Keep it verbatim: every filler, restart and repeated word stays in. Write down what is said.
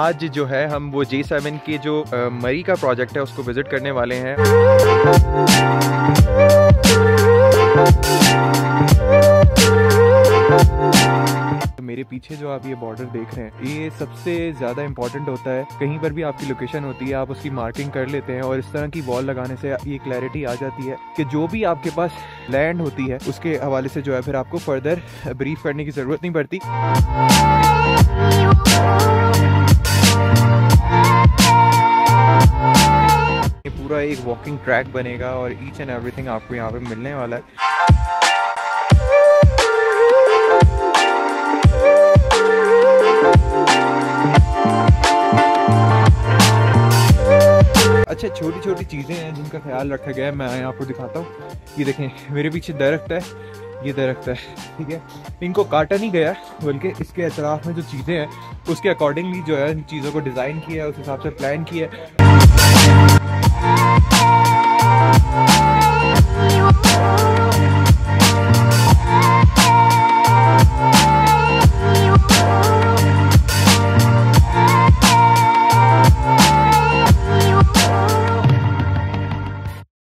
आज जो है हम वो जे सेवन के जो आ, मरी का प्रोजेक्ट है उसको विजिट करने वाले हैं। मेरे पीछे जो आप ये बॉर्डर देख रहे हैं, ये सबसे ज़्यादा इंपॉर्टेंट होता है। कहीं पर भी आपकी लोकेशन होती है, आप उसकी मार्किंग कर लेते हैं और इस तरह की वॉल लगाने से ये क्लैरिटी आ जाती है कि जो भी आपके पास लैंड होती है उसके हवाले से जो है फिर आपको फर्दर ब्रीफ करने की ज़रूरत नहीं पड़ती। ये पूरा एक वॉकिंग ट्रैक बनेगा और ईच एंड एवरीथिंग आपको यहाँ पे मिलने वाला है। अच्छा, छोटी छोटी चीज़ें हैं जिनका ख्याल रखा गया है, मैं यहाँ आपको दिखाता हूँ। ये देखें, मेरे पीछे दरख्त है, ये दरख्त है, ठीक है। इनको काटा नहीं गया, बल्कि इसके अतराफ में जो चीज़ें हैं उसके अकॉर्डिंगली जो है इन चीज़ों को डिज़ाइन किया है, उस हिसाब से प्लान किया है।